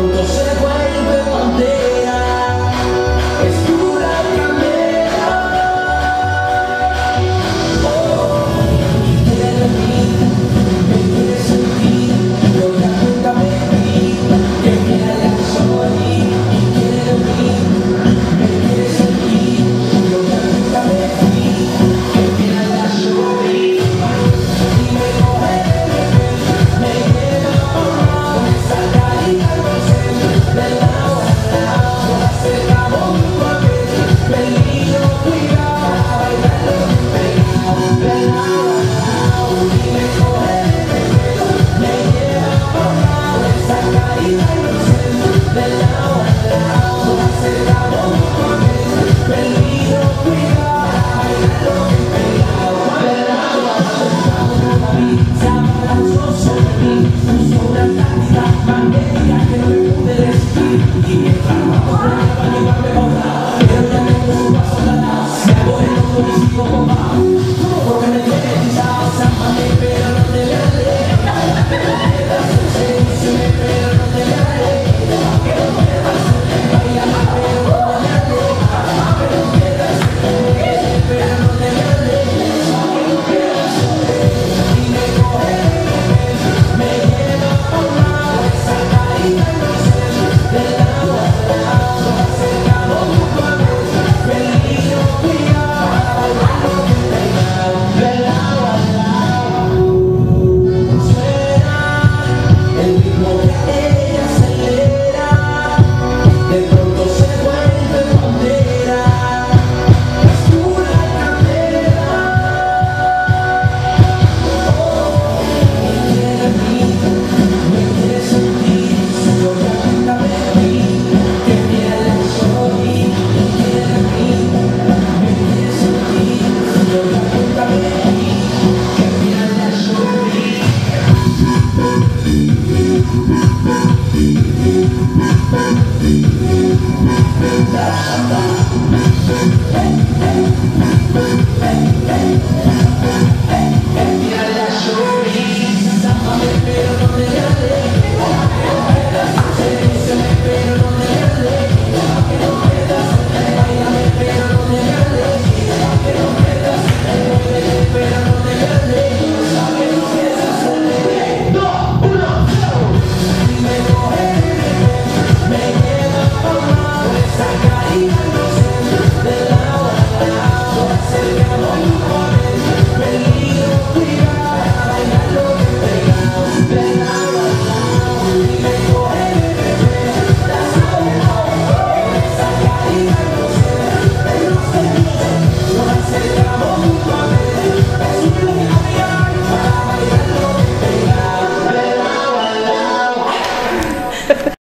pronto se vuelve pantera, es pura candela. Oh, y quiere mí, me quiere sentir, lo que nunca me vi, que quiere el sol y quiere mí, me quiere sentir, lo que nunca me vi, que quiere la lluvia y me coge, me lleva por esa carita inocente, de lado a lado, acercamos junto a mí, peligro, cuidado, bailando pegado, de lado a lado, y me coge, me lleva por esa carita inocente, de lado a lado, acercamos junto a mí, peligro, cuidado, bailando pegado, de lado a lado, acercamos a mí, se abalanzó sobre mí, puso una táctica magnética que no me pude resistir, y mientras vamos a llevarme a un lado, pero ya me pongo su paso al lado, me hago el loco y sigo bombado, porque me tiene hechizado, zámpame, pero no te me aleja, sedúceme, pero no te me aleja, que no pierdas, bailame, pero no te me aleja, que no pierdas, pero no te me aleja, que no pierdas, y me coge, me lleva por lado, esa carita inocente, de lado a lado, acercamos junto a mí, peligro, cuidado, bailando pegado, de lado a lado, suena el ritmo que ella acelera, de pronto se vuelve pantera, es pura candela. Quiere mí, me quiere sentir, lo que nunca me vi, que quiere el sol y quiere mí, me quiere sentir, lo que nunca me vi, que quiere el sol y